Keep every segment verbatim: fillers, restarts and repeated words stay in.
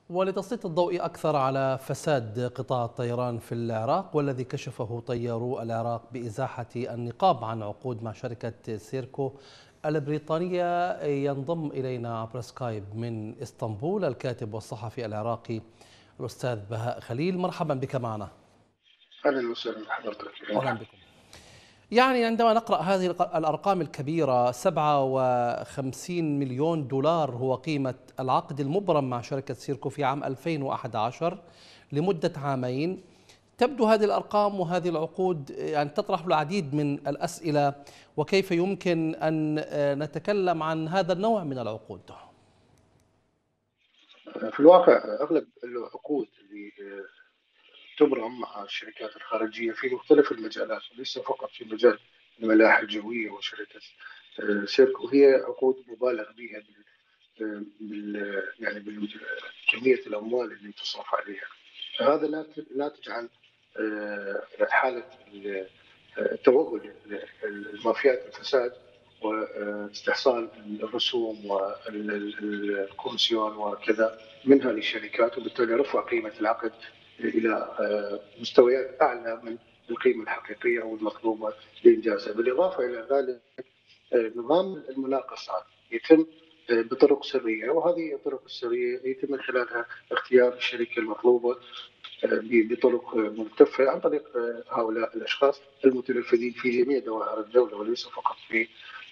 ولتسليط الضوء أكثر على فساد قطاع الطيران في العراق والذي كشفه طيارو العراق بإزاحة النقاب عن عقود مع شركة سيركو البريطانية، ينضم إلينا عبر سكايب من إسطنبول الكاتب والصحفي العراقي الأستاذ بهاء خليل. مرحبا بك معنا. أهلا وسهلا بحضرتك. أهلا بكم. يعني عندما نقرأ هذه الأرقام الكبيرة، سبعة وخمسين مليون دولار هو قيمة العقد المبرم مع شركة سيركو في عام ألفين وأحد عشر لمدة عامين، تبدو هذه الأرقام وهذه العقود يعني تطرح العديد من الأسئلة، وكيف يمكن أن نتكلم عن هذا النوع من العقود؟ في الواقع أغلب العقود اللي تبرم مع الشركات الخارجية في مختلف المجالات وليس فقط في مجال الملاحة الجوية وشركة سيركو، هي عقود مبالغ بها بال يعني بكمية الأموال اللي تصرف عليها. هذا ناتج عن حالة توغل المافيات الفساد واستحصال الرسوم والكومسيون وكذا منها للشركات، وبالتالي رفع قيمة العقد إلى مستويات أعلى من القيمة الحقيقية أو المطلوبة لإنجازها. بالإضافة إلى ذلك نظام المناقصات يتم بطرق سرية، وهذه الطرق السرية يتم من خلالها اختيار الشركة المطلوبة بطرق ملتفة عن طريق هؤلاء الأشخاص المتنفذين في جميع دوائر الدولة وليس فقط في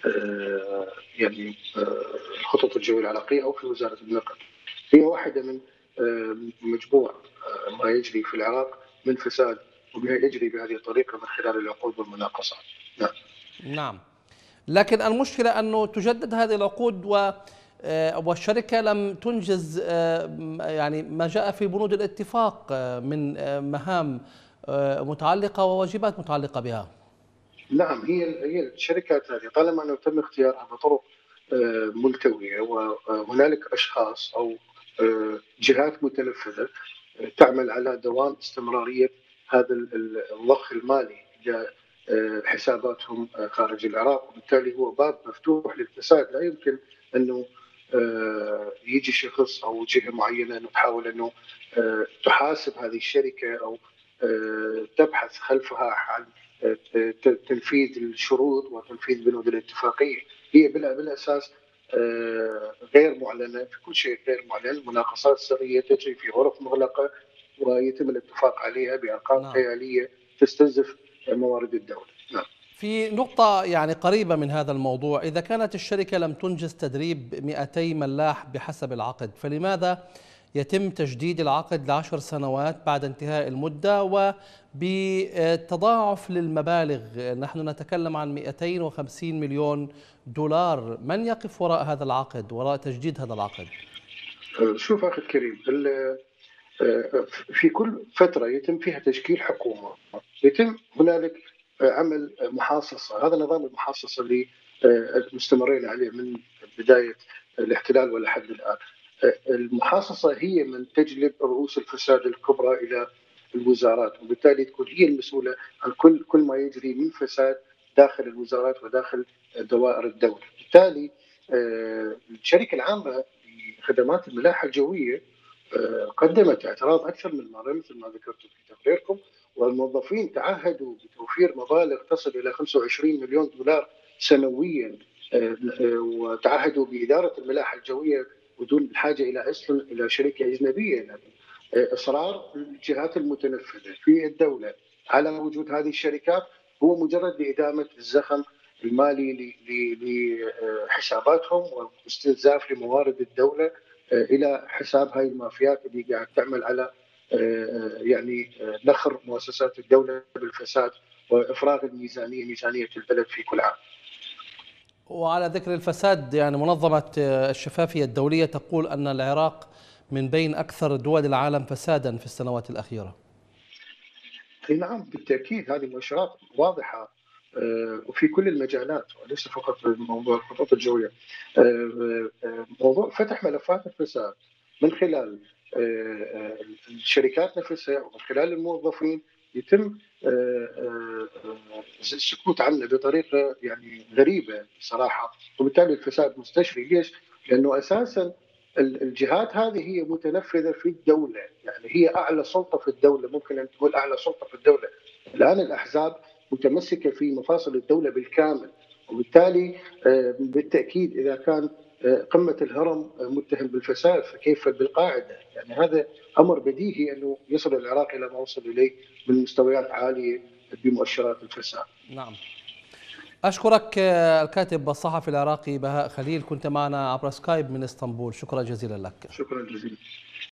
يعني الخطوط الجوية العراقية أو في وزارة النقل. هي واحدة من مجموع ما يجري في العراق من فساد وما يجري بهذه الطريقة من خلال العقود والمناقصات. نعم. نعم، لكن المشكلة أنه تجدد هذه العقود و والشركة لم تنجز يعني ما جاء في بنود الاتفاق من مهام متعلقة وواجبات متعلقة بها. نعم، هي هي الشركات هذه طالما انه تم اختيارها بطرق ملتوية وهنالك اشخاص او جهات متنفذة تعمل على دوام استمرارية هذا الضخ المالي الى حساباتهم خارج العراق، وبالتالي هو باب مفتوح للفساد. لا يمكن انه يجي شخص او جهه معينه انه تحاول انه تحاسب هذه الشركه او تبحث خلفها عن تنفيذ الشروط وتنفيذ بنود الاتفاقيه. هي بالاساس غير معلنه، في كل شيء غير معلن، مناقصات سريه تجري في غرف مغلقه ويتم الاتفاق عليها بارقام نعم. خياليه تستنزف موارد الدوله. نعم. في نقطة يعني قريبة من هذا الموضوع، إذا كانت الشركة لم تنجز تدريب مئتي ملاح بحسب العقد، فلماذا يتم تجديد العقد لعشر سنوات بعد انتهاء المدة وبتضاعف للمبالغ؟ نحن نتكلم عن مئتين وخمسين مليون دولار. من يقف وراء هذا العقد، وراء تجديد هذا العقد؟ شوف أخي الكريم، في كل فترة يتم فيها تشكيل حكومة يتم هنالك عمل محاصصة. هذا نظام المحاصصة اللي مستمرين عليه من بداية الاحتلال ولحد الآن. المحاصصة هي من تجلب رؤوس الفساد الكبرى إلى الوزارات، وبالتالي تكون هي المسؤولة عن كل كل ما يجري من فساد داخل الوزارات وداخل دوائر الدولة. بالتالي الشركة العامة لخدمات الملاحة الجوية قدمت اعتراض أكثر من مرة مثل ما ذكرتوا في تقريركم، والموظفين تعهدوا بتوفير مبالغ تصل إلى خمسة وعشرين مليون دولار سنويا، وتعهدوا بإدارة الملاحة الجوية بدون الحاجة إلى أصلا إلى شركة أجنبية. يعني إصرار الجهات المتنفذة في الدولة على وجود هذه الشركات هو مجرد لإدامة الزخم المالي لحساباتهم واستنزاف لموارد الدولة الى حساب هاي المافيات اللي قاعد تعمل على يعني نخر مؤسسات الدوله بالفساد وافراغ الميزانيه ميزانيه البلد في كل عام. وعلى ذكر الفساد، يعني منظمة الشفافية الدولية تقول أن العراق من بين أكثر دول العالم فسادا في السنوات الأخيرة. نعم بالتاكيد، هذه مؤشرات واضحه وفي كل المجالات وليس فقط في موضوع الخطوط الجويه. موضوع فتح ملفات الفساد من خلال الشركات نفسها ومن خلال الموظفين يتم السكوت عنه بطريقه يعني غريبه صراحه، وبالتالي الفساد مستشري. ليش؟ لانه اساسا الجهات هذه هي متنفذه في الدوله، يعني هي اعلى سلطه في الدوله، ممكن ان تقول اعلى سلطه في الدوله. الان الاحزاب متمسكه في مفاصل الدوله بالكامل، وبالتالي بالتاكيد اذا كان قمه الهرم متهم بالفساد فكيف بالقاعده؟ يعني هذا امر بديهي انه يصل العراق الى ما وصل اليه من مستويات عاليه بمؤشرات الفساد. نعم. أشكرك الكاتب الصحفي العراقي بهاء خليل، كنت معنا عبر سكايب من اسطنبول، شكرا جزيلا لك. شكرا جزيلا.